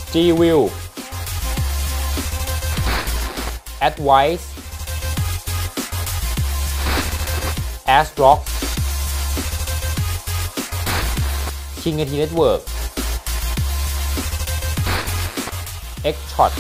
G-View Advice ASRock King IT Network X-Shot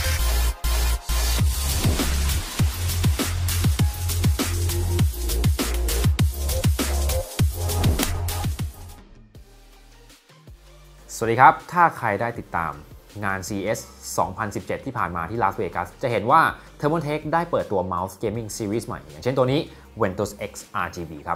สวัสดีครับถ้าใครได้ติดตามงาน CES 2017 ที่ผ่านมาที่ลาสเวกัสจะเห็นว่า Thermaltake ได้เปิดตัวเมาส์เกมมิ่งซีรีส์ใหม่อย่างเช่นตัวนี้ Ventus X RGB ครับ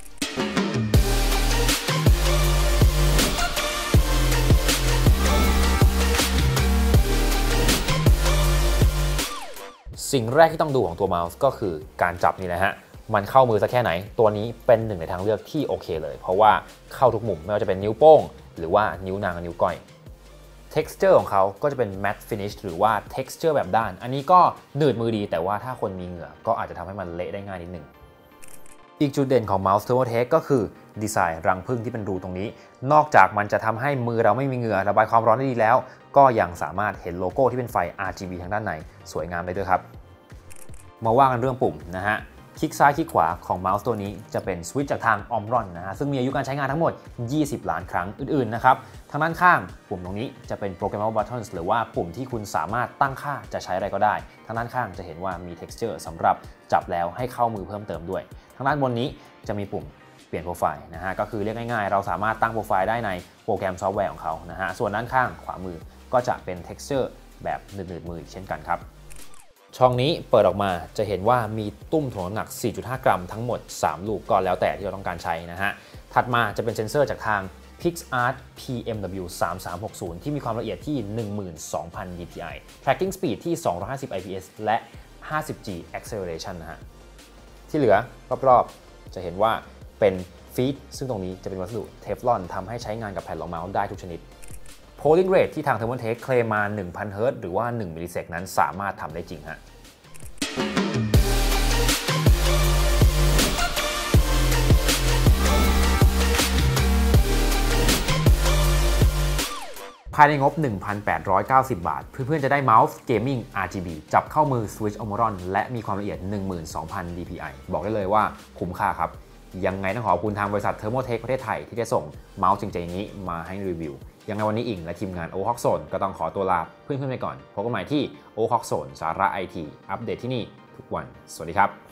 สิ่งแรกที่ต้องดูของตัวเมาส์ก็คือการจับนี่แหละฮะมันเข้ามือสักแค่ไหนตัวนี้เป็นหนึ่งในทางเลือกที่โอเคเลยเพราะว่าเข้าทุกมุมไม่ว่าจะเป็นนิ้วโป้งหรือว่านิ้วนางกับนิ้วก้อย texture ของเขาก็จะเป็น matte finish หรือว่า texture แบบด้านอันนี้ก็หนืดมือดีแต่ว่าถ้าคนมีเหงื่อก็อาจจะทำให้มันเละได้ง่ายนิดนึงอีกจุดเด่นของ Mouse Thermaltake ก็คือดีไซน์รังผึ้งที่เป็นรูตรงนี้นอกจากมันจะทำให้มือเราไม่มีเหงื่อระบายความร้อนได้ดีแล้วก็ยังสามารถเห็นโลโก้ที่เป็นไฟ RGB ทางด้านในสวยงามได้ด้วยครับมาว่ากันเรื่องปุ่มนะฮะคลิกซ้ายคลิกขวาของเมาส์ตัวนี้จะเป็นสวิตช์จากทาง Omron นะฮะซึ่งมีอายุการใช้งานทั้งหมด20ล้านครั้งอื่นๆนะครับทางด้านข้างปุ่มตรงนี้จะเป็น Programmable Buttons หรือว่าปุ่มที่คุณสามารถตั้งค่าจะใช้อะไรก็ได้ทางด้านข้างจะเห็นว่ามี texture สำหรับจับแล้วให้เข้ามือเพิ่มเติมด้วยทางด้านบนนี้จะมีปุ่มเปลี่ยนโปรไฟล์นะฮะก็คือเรียกง่ายๆเราสามารถตั้งโปรไฟล์ได้ในโปรแกรมซอฟต์แวร์ของเขานะฮะส่วนด้านข้างขวามือก็จะเป็น texture แบบหนืดๆมือเช่นกันครับช่องนี้เปิดออกมาจะเห็นว่ามีตุ้มถ่วงน้ำหนัก 4.5 กรัมทั้งหมด3ลูกก็แล้วแต่ที่เราต้องการใช้นะฮะถัดมาจะเป็นเซ็นเซอร์จากทาง PixArt PMW 3360ที่มีความละเอียดที่ 12,000 dpi tracking speed ที่250 IPS และ 50G acceleration นะฮะที่เหลือรอบๆจะเห็นว่าเป็นฟีดซึ่งตรงนี้จะเป็นวัสดุเทฟลอนทำให้ใช้งานกับแผ่นรองเมาส์ได้ทุกชนิดPolling rate ที่ทาง Thermaltake เคลมมา 1,000 Hz หรือว่า 1 มิลลิเซกนั้นสามารถทำได้จริงฮะภายในงบ 1,890 บาทเพื่อนๆจะได้เมาส์เกมมิ่ง RGB จับเข้ามือ Switch Omron และมีความละเอียด 12,000 dpi บอกได้เลยว่าคุ้มค่าครับยังไงต้องขอบคุณทางบริษัท Thermaltake ประเทศไทยที่ได้ส่งเมาส์เจ๋งๆนี้มาให้รีวิวยังไงวันนี้อิงและทีมงาน Overclock Zone ก็ต้องขอตัวลาเพื่อนๆไปก่อนพบกันใหม่ที่ Overclock Zone สาระ IT อัปเดตที่นี่ทุกวันสวัสดีครับ